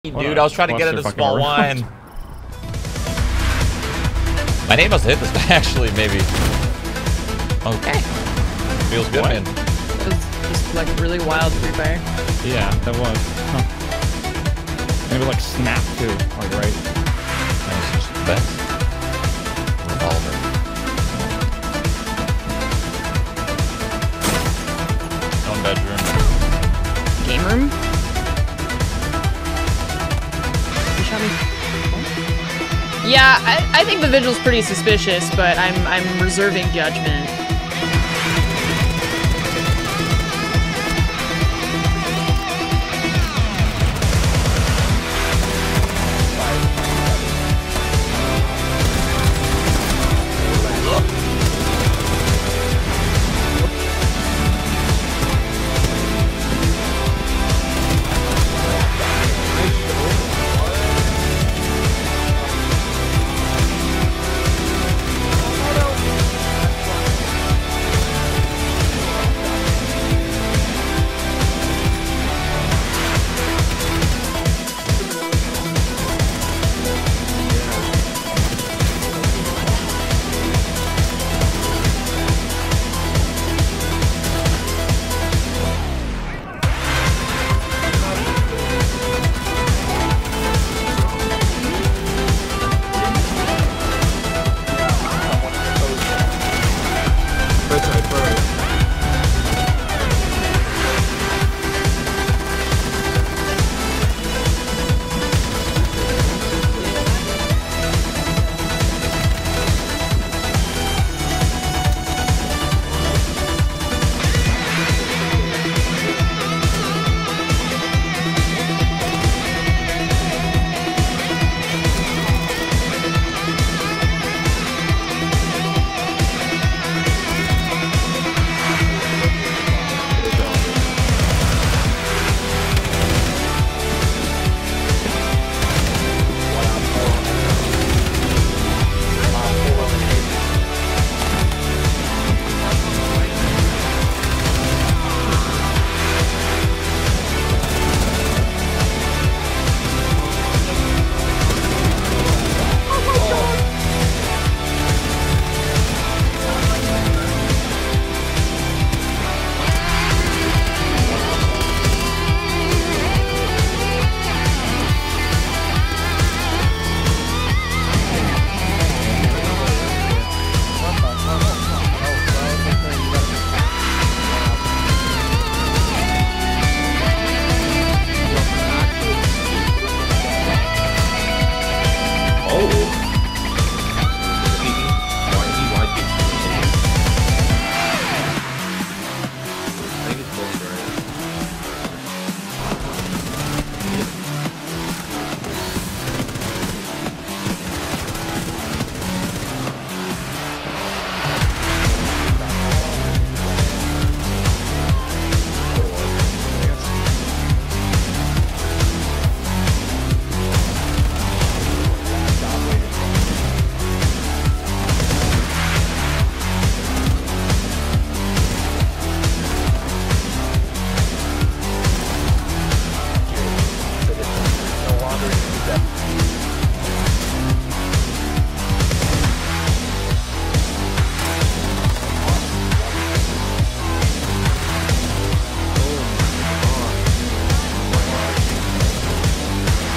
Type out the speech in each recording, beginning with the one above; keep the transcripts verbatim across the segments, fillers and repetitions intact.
Dude, I was trying to get into small wine. My name must have hit this guy, actually, maybe. Okay. Feels good, man. It was just like really wild free fire. Yeah, that was. Huh. Maybe like snap too, like right. That was just the best. Revolver. Own bedroom. Game room? You shot me. Yeah, I, I think the vigil's pretty suspicious, but I'm I'm reserving judgment.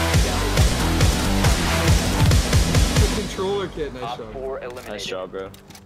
Nice job, bro.